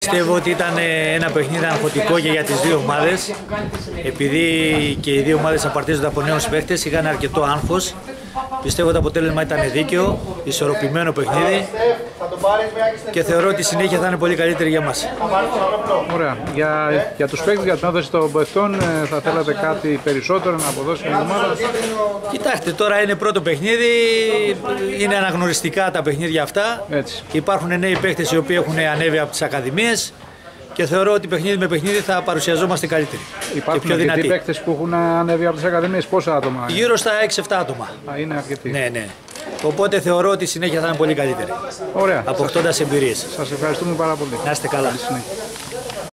Πιστεύω ότι ήταν ένα παιχνίδι αγχωτικό και για τις δύο ομάδες. Επειδή και οι δύο ομάδες απαρτίζονται από νέους παίχτες, είχαν αρκετό άγχος. Πιστεύω το αποτέλεσμα ήταν δίκαιο, ισορροπημένο παιχνίδι και θεωρώ ότι η συνέχεια θα είναι πολύ καλύτερη για μας. Ωραία. Για τους παίκτες, για την όδηση των παιχτών, θα θέλατε κάτι περισσότερο να αποδώσει την ομάδα? Κοιτάξτε, τώρα είναι πρώτο παιχνίδι, είναι αναγνωριστικά τα παιχνίδια αυτά. Έτσι. Υπάρχουν νέοι παίκτες οι οποίοι έχουν ανέβει από τις ακαδημίες και θεωρώ ότι παιχνίδι με παιχνίδι θα παρουσιαζόμαστε καλύτεροι. Υπάρχουν αρκετοί παίκτες που έχουν ανέβει από τις ακαδημίες, πόσα άτομα? Γύρω στα 6-7 άτομα. Είναι αρκετοί. Ναι, ναι. Οπότε θεωρώ ότι η συνέχεια θα είναι πολύ καλύτερη. Ωραία. Αποκτώντας εμπειρίες. Σας ευχαριστούμε πάρα πολύ. Να είστε καλά.